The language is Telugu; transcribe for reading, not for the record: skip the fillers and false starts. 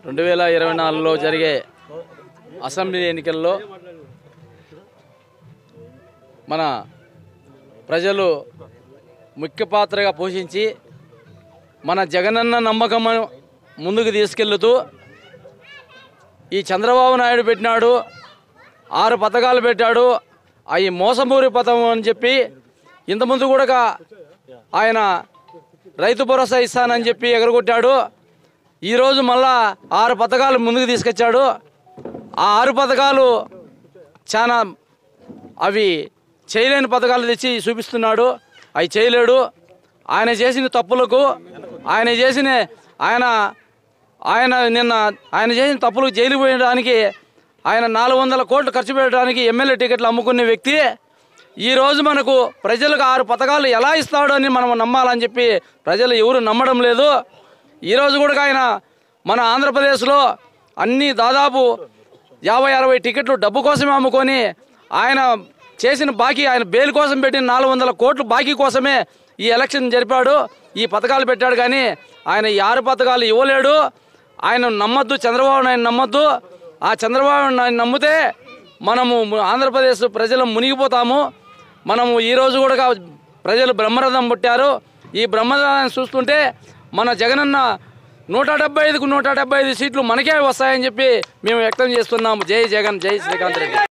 2024లో జరిగే అసెంబ్లీ ఎన్నికల్లో మన ప్రజలు ముఖ్య పాత్రగా పోషించి మన జగనన్న నమ్మకం ముందుకు తీసుకెళ్తూ ఈ చంద్రబాబు నాయుడు పెట్టినాడు 6 పథకాలు పెట్టాడు అవి మోసమూరి పథకం అని చెప్పి ఇంతకుముందు కూడా ఆయన రైతు భరోసా ఇస్తానని చెప్పి ఎగరగొట్టాడు। ఈరోజు మళ్ళా 6 పథకాలు ముందుకు తీసుకొచ్చాడు। ఆ 6 పథకాలు చాలా అవి చేయలేని పథకాలు తెచ్చి చూపిస్తున్నాడు। అవి చేయలేడు। ఆయన చేసిన తప్పులకు ఆయన చేసిన తప్పులకు జైలు పోయడానికి ఆయన 400 కోట్లు ఖర్చు పెట్టడానికి ఎమ్మెల్యే టికెట్లు అమ్ముకునే వ్యక్తి ఈరోజు మనకు ప్రజలకు 6 పథకాలు ఎలా ఇస్తాడో అని మనం నమ్మాలని చెప్పి ప్రజలు ఎవరు నమ్మడం లేదు। ఈరోజు కూడా ఆయన మన ఆంధ్రప్రదేశ్లో అన్ని దాదాపు 50-60 టికెట్లు డబ్బు కోసమే అమ్ముకొని ఆయన చేసిన బాకీ ఆయన బెయిల్ కోసం పెట్టిన 400 కోట్లు బాకీ కోసమే ఈ ఎలక్షన్ జరిపాడు। ఈ పథకాలు పెట్టాడు కానీ ఆయన ఈ 6 పథకాలు ఇవ్వలేడు। ఆయన నమ్మద్దు, చంద్రబాబు నాయుడు నమ్మద్దు। ఆ చంద్రబాబు నాయుడు నమ్మితే మనము ఆంధ్రప్రదేశ్ ప్రజలు మునిగిపోతాము। మనము ఈరోజు కూడా ప్రజలు బ్రహ్మరథం పుట్టారు। ఈ బ్రహ్మరథాన్ని చూస్తుంటే మన జగనన్న 175కు 175 సీట్లు మనకే వస్తాయని చెప్పి మేము వ్యక్తం చేస్తున్నాము। జై జగన్, జై శ్రీకాంత్ రెడ్డి।